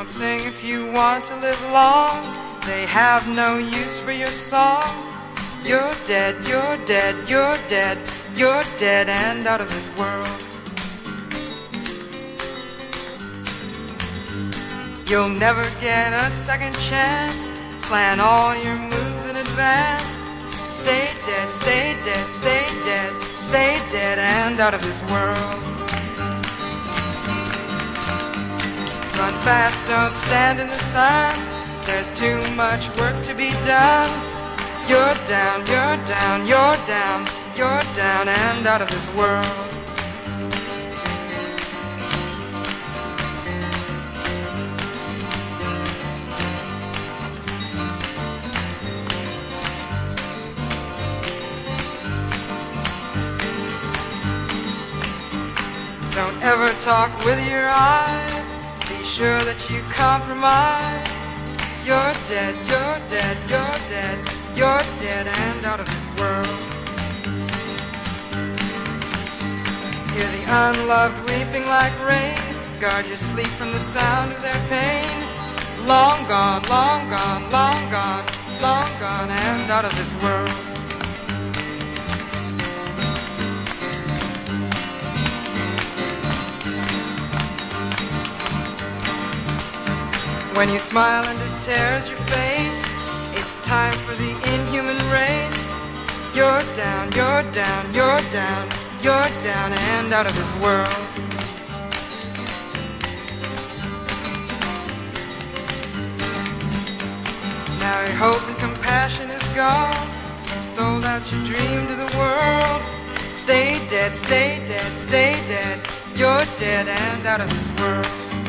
Don't sing if you want to live long. They have no use for your song. You're dead, you're dead, you're dead, you're dead and out of this world. You'll never get a second chance. Plan all your moves in advance. Stay dead, stay dead, stay dead, stay dead and out of this world. Run fast, don't stand in the sun. There's too much work to be done. You're down, you're down, you're down, you're down and out of this world. Don't ever talk with your eyes. Be sure that you compromise. You're dead, you're dead, you're dead, you're dead and out of this world. Hear the unloved weeping like rain. Guard your sleep from the sound of their pain. Long gone, long gone, long gone, long gone and out of this world. When you smile and it tears your face, it's time for the inhuman race. You're down, you're down, you're down, you're down and out of this world. Now your hope and compassion is gone. You've sold out your dream to the world. Stay dead, stay dead, stay dead. You're dead and out of this world.